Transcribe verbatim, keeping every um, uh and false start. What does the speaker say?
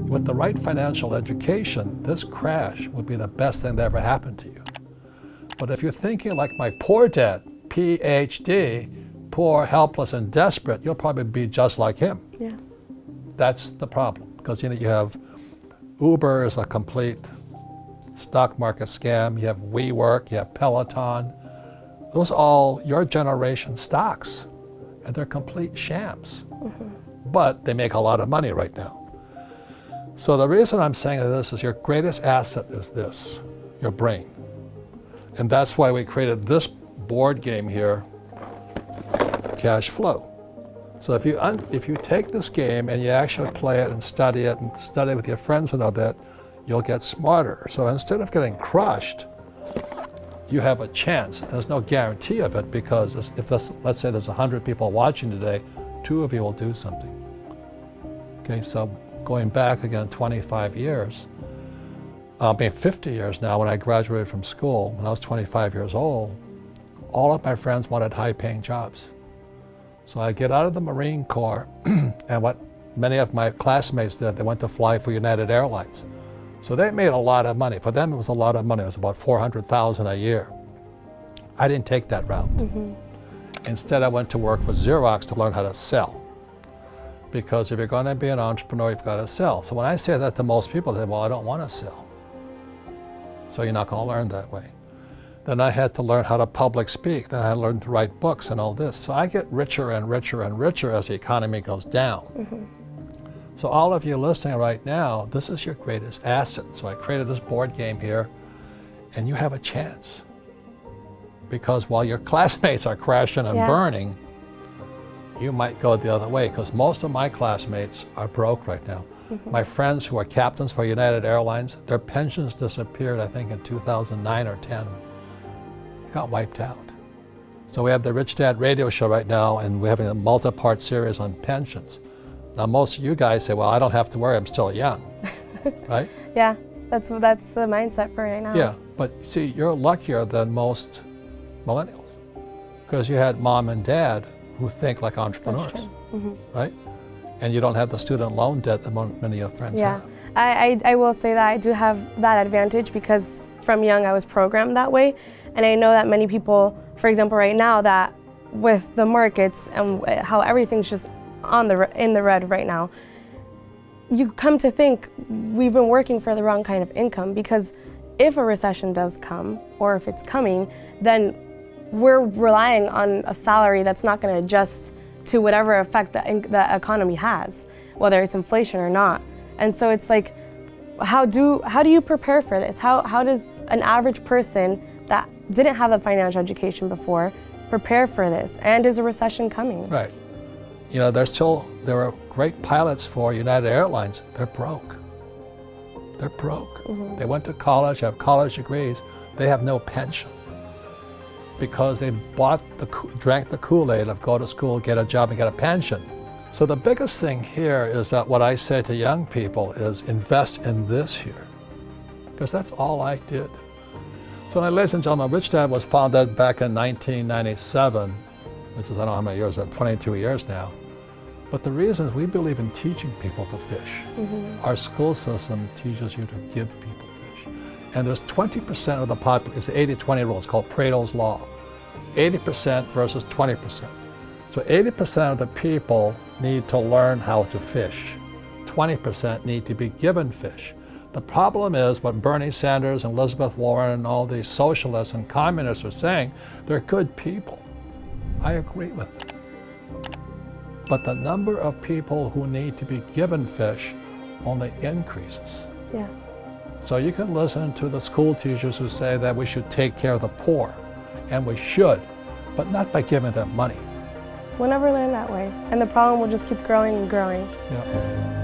with the right financial education, this crash would be the best thing that ever happened to you. But if you're thinking like my poor dad, P H D, poor, helpless, and desperate, you'll probably be just like him. Yeah. That's the problem, because you know you have Uber is a complete stock market scam. You have WeWork, you have Peloton. Those are all your generation stocks, and they're complete shams. Mm-hmm. But they make a lot of money right now. So the reason I'm saying this is your greatest asset is this, your brain. And that's why we created this board game here, Cash Flow. So if you, un if you take this game and you actually play it and study it and study it with your friends and all that, you'll get smarter. So instead of getting crushed, you have a chance. There's no guarantee of it, because if this, let's say there's one hundred people watching today, two of you will do something. Okay, so going back again twenty-five years, I mean fifty years now, when I graduated from school, when I was twenty-five years old, all of my friends wanted high-paying jobs. So I get out of the Marine Corps, and what many of my classmates did, they went to fly for United Airlines. So they made a lot of money. For them, it was a lot of money. It was about four hundred thousand dollars a year. I didn't take that route. Mm-hmm. Instead, I went to work for Xerox to learn how to sell. Because if you're going to be an entrepreneur, you've got to sell. So when I say that to most people, they say, well, I don't want to sell. So you're not going to learn that way. Then I had to learn how to public speak. Then I learned to write books and all this. So I get richer and richer and richer as the economy goes down. Mm-hmm. So all of you listening right now, this is your greatest asset. So I created this board game here, and you have a chance. Because while your classmates are crashing and yeah. burning, you might go the other way, because most of my classmates are broke right now. Mm-hmm. My friends who are captains for United Airlines, their pensions disappeared, I think, in two thousand nine or ten. They got wiped out. So we have the Rich Dad radio show right now, and we're having a multi-part series on pensions. Now, most of you guys say, well, I don't have to worry, I'm still young, right? Yeah, that's, that's the mindset for right now. Yeah, but see, you're luckier than most millennials, because you had mom and dad who think like entrepreneurs, mm-hmm. right? And you don't have the student loan debt that many of your friends yeah. have. I, I, I will say that I do have that advantage, because from young I was programmed that way. And I know that many people, for example, right now, that with the markets and how everything's just on the in the red right now, you come to think we've been working for the wrong kind of income, because if a recession does come, or if it's coming, then we're relying on a salary that's not going to adjust to whatever effect the, the economy has, whether it's inflation or not. And so it's like, how do how do you prepare for this? How how does an average person that didn't have a financial education before prepare for this? And is a recession coming? Right. You know, there's still there are great pilots for United Airlines. They're broke. They're broke. Mm-hmm. They went to college, have college degrees. They have no pension, because they bought the, drank the Kool-Aid of go to school, get a job, and get a pension. So the biggest thing here is that what I say to young people is invest in this here, because that's all I did. So, ladies and gentlemen, Rich Dad was founded back in nineteen ninety-seven, which is, I don't know how many years, that's twenty-two years now. But the reason is we believe in teaching people to fish. Mm-hmm. Our school system teaches you to give people fish. And there's twenty percent of the population, it's the eighty twenty rule, it's called Pareto's Law. eighty percent versus twenty percent. So eighty percent of the people need to learn how to fish. twenty percent need to be given fish. The problem is what Bernie Sanders and Elizabeth Warren and all these socialists and communists are saying, they're good people. I agree with them. But the number of people who need to be given fish only increases. Yeah. So you can listen to the school teachers who say that we should take care of the poor, and we should, but not by giving them money. We'll never learn that way, and the problem will just keep growing and growing. Yeah.